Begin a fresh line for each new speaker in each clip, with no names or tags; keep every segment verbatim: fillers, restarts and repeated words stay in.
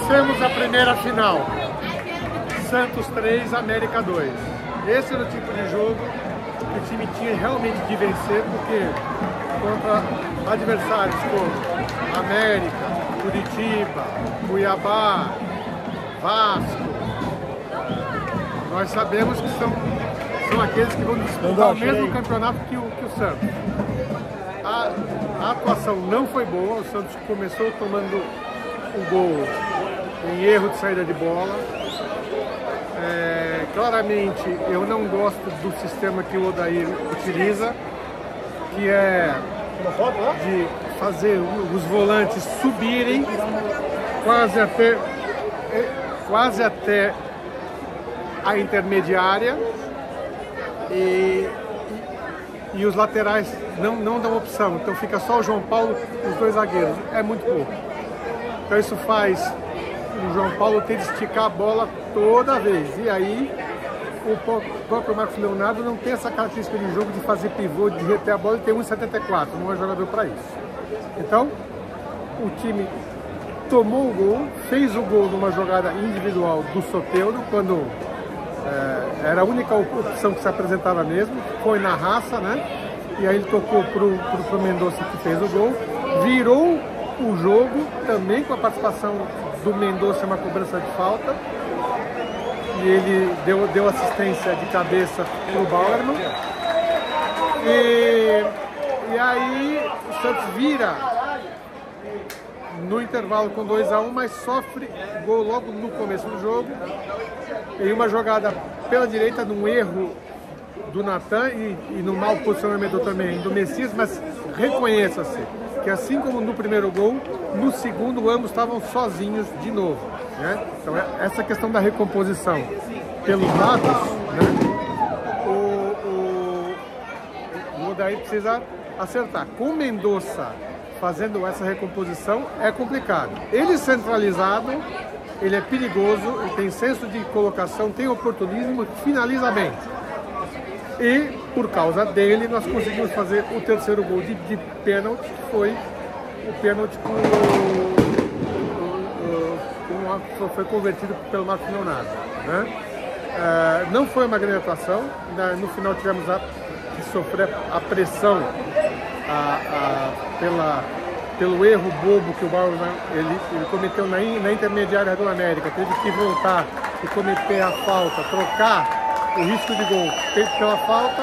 Vencemos a primeira final. Santos três, América dois. Esse era o tipo de jogo que o time tinha realmente de vencer, porque contra adversários como América, Curitiba, Cuiabá, Vasco, nós sabemos que são, são aqueles que vão disputar o mesmo campeonato que o, que o Santos. A, a atuação não foi boa, o Santos começou tomando o gol em erro de saída de bola. É, claramente eu não gosto do sistema que o Odair utiliza, que é de fazer os volantes subirem quase até, quase até a intermediária e, e, e os laterais não, não dão opção, então fica só o João Paulo e os dois zagueiros, é muito pouco. Então isso faz o João Paulo ter de esticar a bola toda vez, e aí o próprio Marcos Leonardo não tem essa característica de jogo de fazer pivô, de reter a bola, e tem um e setenta e quatro, não é jogador para isso. Então o time tomou o gol, fez o gol numa jogada individual do Soteldo, quando é, era a única opção que se apresentava mesmo, foi na raça, né? E aí ele tocou pro, pro, pro Mendonça, que fez o gol, virou o jogo também com a participação do Mendonça, uma cobrança de falta, e ele deu, deu assistência de cabeça para o Bauerman, e, e aí o Santos vira no intervalo com dois a um, mas sofre gol logo no começo do jogo, em uma jogada pela direita, num erro do Natan e, e no mau posicionamento também do Messias, mas reconheça-se que assim como no primeiro gol, no segundo ambos estavam sozinhos de novo, né? Então essa questão da recomposição pelos lados, né? o, o, o Odair precisa acertar. Com o Mendonça fazendo essa recomposição é complicado. Ele centralizado, ele é perigoso, ele tem senso de colocação, tem oportunismo, finaliza bem. E por causa dele nós conseguimos fazer o terceiro gol de, de pênalti, que foi o pênalti com, com, com, foi convertido pelo Marcos Leonardo, né? Uh, não foi uma grande atuação, no final tivemos a, que sofrer a pressão a, a, pela, pelo erro bobo que o Bauer ele, ele cometeu na, na intermediária do América, teve que voltar e cometer a falta, trocar o risco de gol pela falta.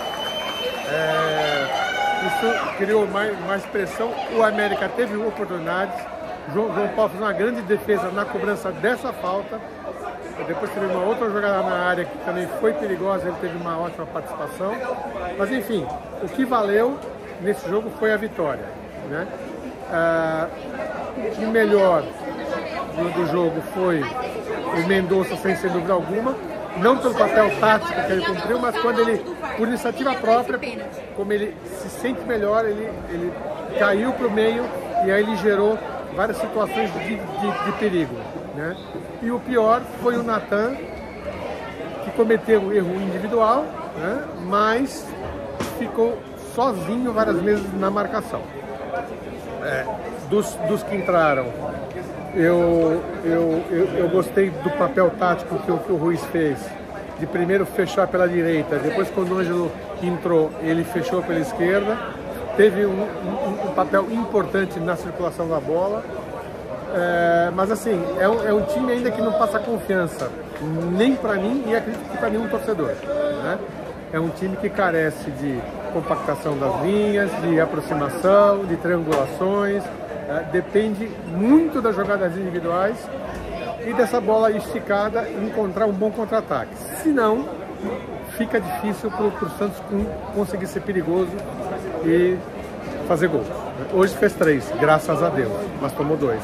É, isso criou mais, mais pressão. O América teve oportunidades. João, João Paulo fez uma grande defesa na cobrança dessa falta. Depois teve uma outra jogada na área que também foi perigosa, ele teve uma ótima participação. Mas enfim, o que valeu nesse jogo foi a vitória, né? Ah, o melhor do, do jogo foi o Mendonça, sem, sem dúvida alguma. Não pelo papel tático que ele cumpriu, mas quando ele, por iniciativa própria, como ele se sente melhor, ele, ele caiu para o meio e aí ele gerou várias situações de, de, de perigo, né? E o pior foi o Natan, que cometeu um erro individual, né? Mas ficou sozinho várias vezes na marcação. É, dos, dos que entraram, Eu, eu, eu, eu gostei do papel tático que o, que o Ruiz fez, de primeiro fechar pela direita, depois quando o Ângelo entrou, ele fechou pela esquerda, teve um, um, um papel importante na circulação da bola, é, mas assim, é um, é um time ainda que não passa confiança, nem para mim e acredito que para nenhum torcedor, né? É um time que carece de compactação das linhas, de aproximação, de triangulações. É, depende muito das jogadas individuais e dessa bola esticada encontrar um bom contra-ataque. Senão, fica difícil para o Santos conseguir ser perigoso e fazer gol. Hoje fez três, graças a Deus, mas tomou dois.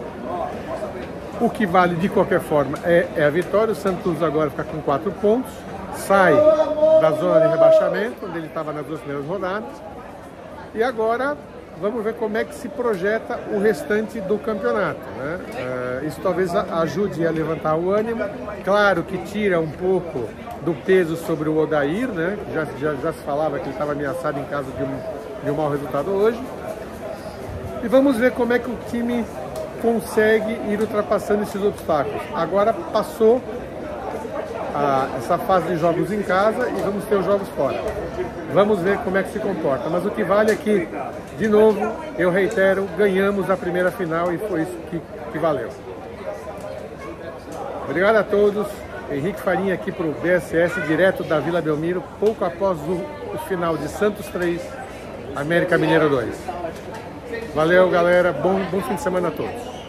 O que vale de qualquer forma é, é a vitória. O Santos agora fica com quatro pontos, sai da zona de rebaixamento, onde ele estava nas duas primeiras rodadas, e agora vamos ver como é que se projeta o restante do campeonato, né? Uh, isso talvez ajude a levantar o ânimo. Claro que tira um pouco do peso sobre o Odair, né? Já, já, já se falava que ele estava ameaçado em caso de um, de um mau resultado hoje. E vamos ver como é que o time consegue ir ultrapassando esses obstáculos. Agora passou a, essa fase de jogos em casa e vamos ter os jogos fora. Vamos ver como é que se comporta. Mas o que vale é que, de novo, eu reitero, ganhamos a primeira final e foi isso que, que valeu. Obrigado a todos. Henrique Farinha aqui para o B S S, direto da Vila Belmiro, pouco após o, o final de Santos três, América Mineiro dois. Valeu, galera. Bom, bom fim de semana a todos.